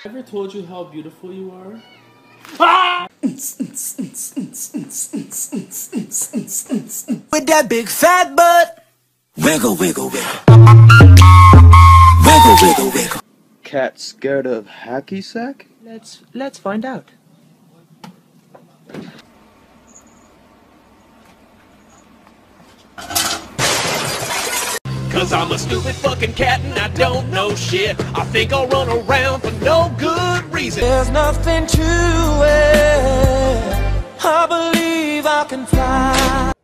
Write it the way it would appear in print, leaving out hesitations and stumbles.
Ever told you how beautiful you are? With that big fat butt. Wiggle, wiggle, wiggle. Wiggle, wiggle, wiggle. Cat scared of hacky sack? Let's find out. Cause I'm a stupid fucking cat and I don't know shit. I think I'll run around for no good reason. There's nothing to it. I believe I can fly.